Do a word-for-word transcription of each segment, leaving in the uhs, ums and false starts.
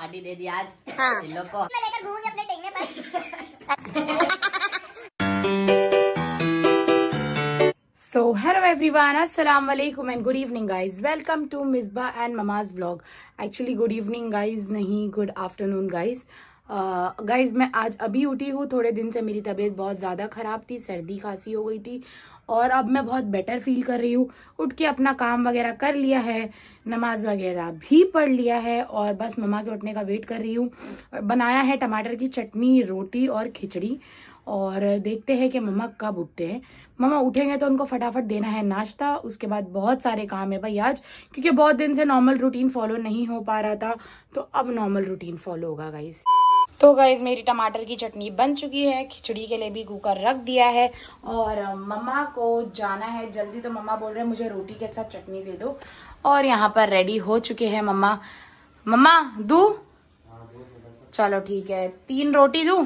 Party दे दी आज। हाँ। इन लोग को मैं लेकर घूमूंगी अपने टेंगने पर। So hello everyone, assalamu alaikum and good evening guys. Welcome to Misbah and Mama's vlog. Actually good evening guys, नहीं good afternoon guys. Guys uh, मैं आज अभी उठी हूँ। थोड़े दिन से मेरी तबीयत बहुत ज़्यादा ख़राब थी, सर्दी खांसी हो गई थी और अब मैं बहुत बेटर फील कर रही हूँ। उठ के अपना काम वगैरह कर लिया है, नमाज वगैरह भी पढ़ लिया है और बस मम्मा के उठने का वेट कर रही हूँ। बनाया है टमाटर की चटनी, रोटी और खिचड़ी और देखते हैं कि मम्मा कब उठते हैं। मम्मा उठेंगे तो उनको फटाफट देना है नाश्ता, उसके बाद बहुत सारे काम है भाई आज, क्योंकि बहुत दिन से नॉर्मल रूटीन फॉलो नहीं हो पा रहा था, तो अब नॉर्मल रूटीन फॉलो होगा गाइज। तो गाइज मेरी टमाटर की चटनी बन चुकी है, खिचड़ी के लिए भी कुकर रख दिया है और मम्मा को जाना है जल्दी, तो मम्मा बोल रहे हैं मुझे रोटी के साथ चटनी दे दो और यहाँ पर रेडी हो चुके हैं मम्मा। मम्मा दूं? चलो ठीक है, तीन रोटी दूं?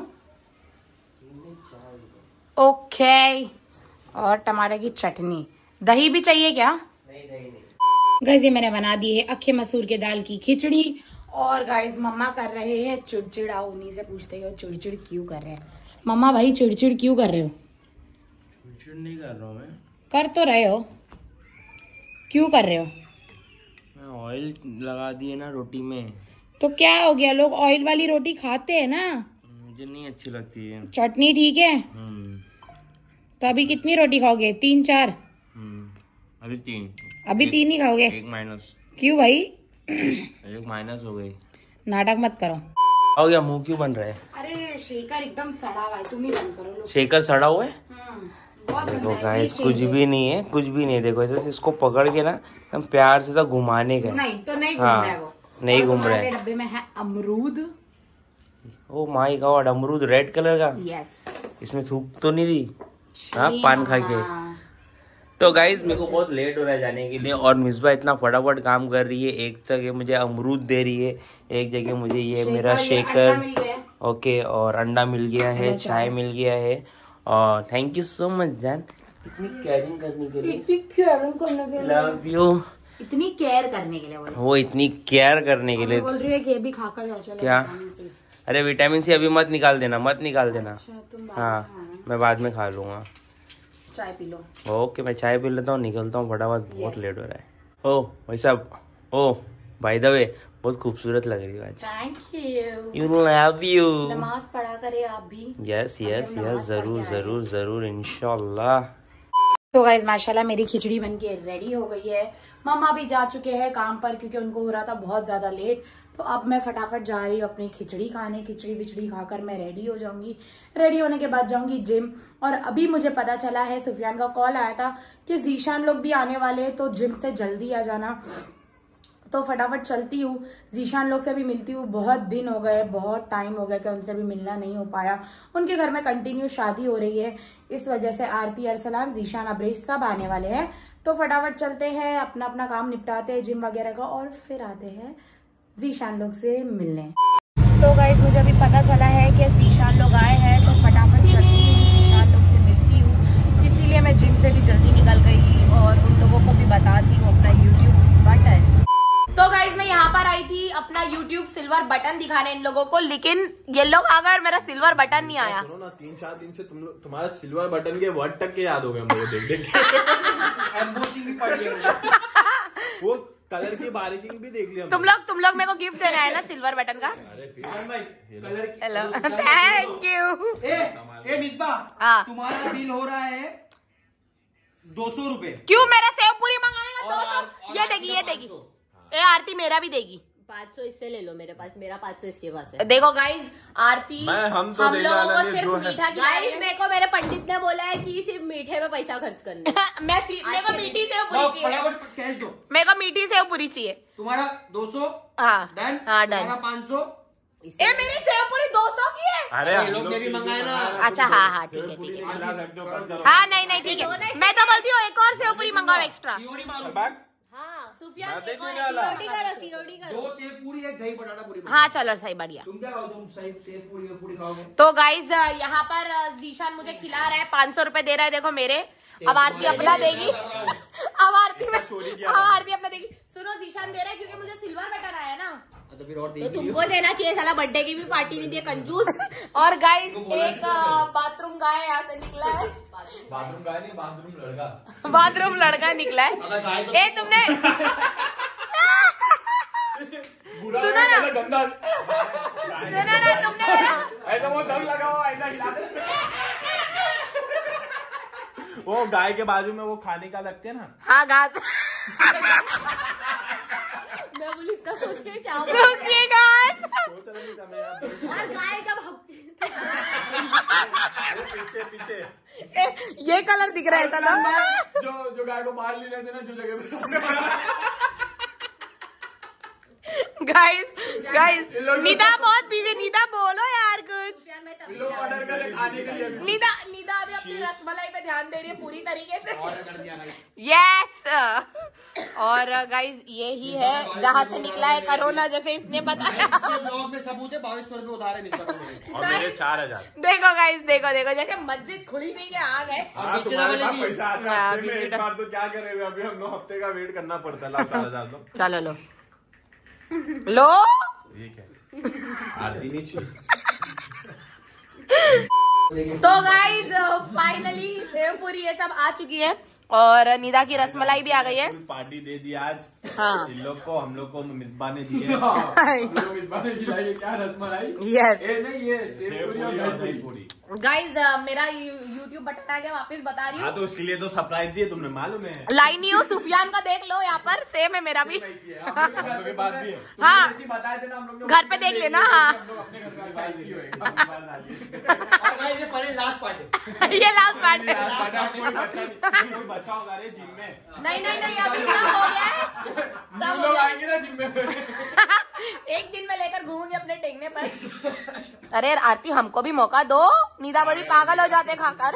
ओके। और टमाटर की चटनी, दही भी चाहिए क्या? नहीं दही नहीं। गाइस ये मैंने बना दी है अक्खे मसूर के दाल की खिचड़ी और गाइस मम्मा कर रहे हैं चिड़चिड़। आओ उन्हीं से पूछते हो चिड़चिड़ क्यों कर रहे हैं। मम्मा भाई चिड़चिड़ क्यों कर रहे हो? चिड़चिड़ नहीं कर रहा हूँ मैं। कर तो रहे हो, क्यों कर रहे हो? मैं ऑयल लगा दिए ना रोटी में। तो क्या हो गया, लोग ऑयल वाली रोटी खाते हैं ना। मुझे नहीं अच्छी लगती है। चटनी ठीक है। तो अभी कितनी रोटी खाओगे? तीन चार? अभी तीन। अभी तीन ही खाओगे? एक माइनस। क्यों भाई? एक माइनस हो गई। नाटक मत करो। हो गया, मुंह क्यों बन रहा है? अरे शेकर एकदम सड़ा हुआ है, तुम ही बंद करो। शेकर सड़ा हुआ है? बहुत देखो गाइस कुछ भी नहीं है, कुछ भी नहीं है। देखो ऐसे इसको पकड़ के ना हम प्यार से घुमाने का। नहीं तो नहीं घूम हाँ, रहा है वो। नहीं घूम रहा है। डब्बे में है अमरूद। ओ माय गॉड, अमरूद रेड कलर का। यस। इसमें थूक तो नहीं दी? हाँ पान खा के। तो गाइज मेरे को बहुत लेट हो रहा है जाने के लिए और मिसबा इतना फटाफट काम कर रही है। एक जगह मुझे अमरूद दे रही है, एक जगह मुझे ये मेरा शेकर ओके और अंडा मिल गया है, चाय मिल गया है और थैंक यू सो मच जान, इतनी केयरिंग करने के लिए। इतनी केयरिंग करने के लिए लव यू। इतनी केयर करने के लिए वो इतनी केयर करने के लिए बोल रही है कि ये भी खाकर जाओ। चलो क्या? अरे विटामिन सी अभी मत निकाल देना, मत निकाल देना। हाँ मैं बाद में खा लूंगा। चाय पी लो। ओके मैं चाय पी लेता हूँ, निकलता हूँ फटाफट, बहुत लेट हो रहा है। ओ भाई साहब, ओ बाय द वे बहुत खूबसूरत लग रही है आज। Thank you. You love you. नमाज पढ़ा करे आप भी। यस यस यस जरूर जरूर जरूर इंशाल्लाह। तो गाइज माशाल्लाह मेरी खिचड़ी बनके रेडी हो गई है। मम्मा भी जा चुके हैं काम पर क्योंकि उनको हो रहा था बहुत ज्यादा लेट, तो अब मैं फटाफट जा रही हूँ अपनी खिचड़ी खाने। खिचड़ी बिचड़ी खाकर मैं रेडी हो जाऊंगी। रेडी होने के बाद जाऊंगी जिम। और अभी मुझे पता चला है, सुफियान का कॉल आया था कि जीशान लोग भी आने वाले हैं, तो जिम से जल्दी आ जाना। तो फटाफट चलती हूँ, जीशान लोग से भी मिलती हूँ। बहुत दिन हो गए, बहुत टाइम हो गया कि उनसे भी मिलना नहीं हो पाया। उनके घर में कंटिन्यू शादी हो रही है, इस वजह से आरती, अरसलान, जीशान, अब्रेश सब आने वाले हैं। तो फटाफट चलते हैं, अपना अपना काम निपटाते हैं जिम वगैरह का और फिर आते हैं जीशान लोग से मिलने। तो गाइस मुझे अभी पता चला है कि जीशान लोग आए हैं, तो फटाफट चलती हूँ, जीशान लोग से मिलती हूँ। इसीलिए मैं जिम से भी जल्दी निकल गई और उन लोगों को भी बताती हूँ अपना यूट्यूब बटन। तो गाइज मैं यहाँ पर आई थी अपना यूट्यूब सिल्वर बटन दिखाने इन लोगों को, लेकिन ये लोग आ गए और मेरा सिल्वर बटन नहीं आया। सुनो ना, तीन चार दिन से तुम लोग तुम्हारा सिल्वर बटन के वर्ड तक के याद हो गए मुझे देख देख के। एम्बोसिंग भी पड़ गई, वो कलर की बारीकिंग भी देख लिया। तुम लोग तुम लोग मेरे को गिफ्ट देना है ना सिल्वर बटन का। Hello thank you. ए मिसबा, हाँ तुम्हारा बिल हो रहा है दो सौ रूपए। क्यों? मेरा सेव पूरी मंगाने का दो सौ। ये देगी ये देगी। ए आरती मेरा भी देगी। पाँच सौ इससे ले लो, मेरे पास मेरा पाँच सौ इसके पास है। देखो गाइज आरती मैं हम तो हम देने लोगों वाला को नहीं, सिर्फ जो है। मीठा गाइस मेरे को मेरे पंडित ने बोला है कि सिर्फ मीठे में पैसा खर्च करना है। मैं मेरे को मीठी सेव पूरी चाहिए। फटाफट कैश दो। मेरे को मीठी सेव पूरी चाहिए। तुम्हारा दो सौ हाँ डन। हाँ डन। तुम्हारा पाँच सौ। ए मेरी सेव पूरी दो सौ की है। अरे ये लोग ने भी मंगाए ना। अच्छा हाँ हाँ ठीक है ठीक है। हाँ नहीं नहीं ठीक है, मैं तो बोलती हूँ एक और सेव पूरी मंगाओ एक्स्ट्रा। सीओडी मारो। हाँ सुफियान मैं एक और देखने वाला। सीओडी करो सीओडी करो। दो सेव पूरी, एक दही बटाटा पूरी। हाँ चलो सही बढ़िया। तुम क्या खाओ? तुम सही सेव पूरी पूरी खाओगे? तो गाइज यहाँ पर जीशान मुझे खिला रहा है, पाँच सौ रुपए दे रहा है। देखो मेरे, अब आरती अपना देगी। अब आरती में अब आरती अपना देगी। सुनो जीशान दे रहा है क्योंकि मुझे सिल्वर बटन आया ना, तो फिर और तो तुमको देना चाहिए, साला बर्थडे की भी पार्टी नहीं दी, कंजूस। और गाइस एक बाथरूम गाय यहाँ से निकला है। बाथरूम गाय नहीं, बाथरूम लड़का। बाथरूम लड़का निकला है। ए तुमने सुना ना, गंदा सुना ना तुमने मेरा ऐसा वो दम लगा हुआ ऐसा हिला दे। वो गाय के बाजू में वो खाने का लगते हैं ना। हाँ घास। मैं बोली इतना सोच के क्या हुआ? सूखी घास। सोच रही था मैं यार। और गाय का भक्त पीछे पीछे ए, ये कलर दिख रहा है था ना जो जो गाय को बाहर ले लेते ना जो जगह पे। गाइस गाइस निदा बहुत पीछे, निदा बोलो यार कुछ। लोग ऑर्डर कर खाने के लिए। निदा निदा अभी अपनी रसमलाई पे ध्यान दे रही है पूरी तरीके से। यस और गाइस ये ही है जहाँ से निकला है कोरोना, जैसे इसने बताया। ब्लॉग में सबूत है, बाईस सौ रुपए उधार है निस्बत। और मेरे चार हजार। देखो गाइस देखो देखो जैसे मस्जिद खुली नहीं के आ गए। हाँ, तुम्हारे पास पैसा आता है हफ्ते में एक बार तो क्या करेंगे, अभी हम नौ हफ्ते का वेट करना पड़ता है। लाओ चार हजार दो। चलो लो लो ठीक है आरती नहीं चाहिए। तो गाइज फाइनली सेव पूरी ये सब आ चुकी है और निदा की रसमलाई भी आ गई है। पार्टी दे दी आज। हाँ इन लोग को, हम लोग को मितबा ने दी है। मितबा ने खिलाई क्या रसमलाई। यस ये नहीं ये सेव पूरी और दही पूरी। गाइज मेरा यूट्यूब बटन आ गया, वापस बता रही हाँ हूँ। तो उसके लिए तो सरप्राइज दिए तुमने, मालूम है। लाइन नहीं हो सुफियान का, देख लो यहाँ पर सेम है मेरा भी। घर के बाद भी है। हाँ बताए थे ना हम लोग घर पे देख लेना। हाँ अपने घर का ऐसी होएगा। लास्ट पार्ट ये लास्ट पार्ट है। कोई बच्चा नहीं, कोई बच्चा होगा रे जिम में। नहीं नहीं नहीं अभी सब हो गया है, सब हो लोग गया। आएंगे ना जिम में। एक दिन में लेकर घूमूंगी अपने टेकने पर। अरे आरती हमको भी मौका दो, निदा बड़ी पागल हो जाते खाकर।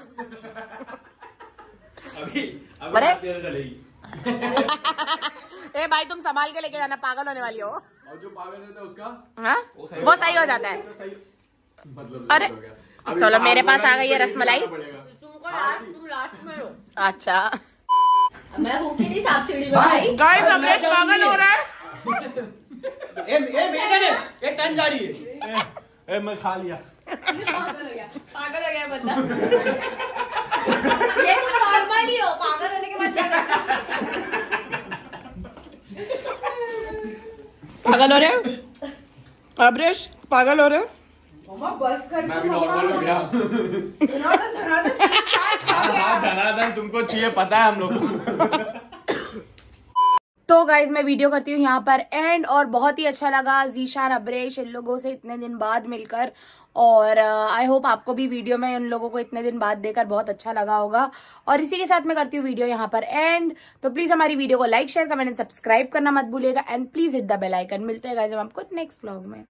अभी अरे अभी चलेगी। ए भाई तुम संभाल के लेके जाना, पागल होने वाली हो। और जो पागल रहता है उसका हाँ वो सही हो जाता है। मतलब अरे चलो मेरे पास आ गई है रसमलाई। तुमको लास्ट, तुम लास्ट में हो। अच्छा मैं हूँ कि नहीं सांप सीढ़ी में भाई। गाइस अमरीश पागल हो रहा है। ए ए बेटा ने एक टन जा रही है। ए मैं खा लिया। पागल हो गया, पागल हो गया बंदा। ये तुम नॉर्मल ही हो, पागल होने के बाद क्या करता? पागल हो रहे हो अमरीश, पागल हो रहे हो। बस कर मैं भी नॉर्मल हो गया। धनाधन तुमको चाहिए पता है हम लोग को। तो गाइज मैं वीडियो करती हूँ यहाँ पर एंड, और बहुत ही अच्छा लगा जीशान अब्रेश इन लोगों से इतने दिन बाद मिलकर, और आई uh, होप आपको भी वीडियो में उन लोगों को इतने दिन बाद देकर बहुत अच्छा लगा होगा। और इसी के साथ मैं करती हूँ वीडियो यहाँ पर एंड। तो प्लीज हमारी वीडियो को like share comment and subscribe करना मत भूलिएगा and please hit the bell icon. मिलते हैं गाइज हम आपको नेक्स्ट व्लॉग में।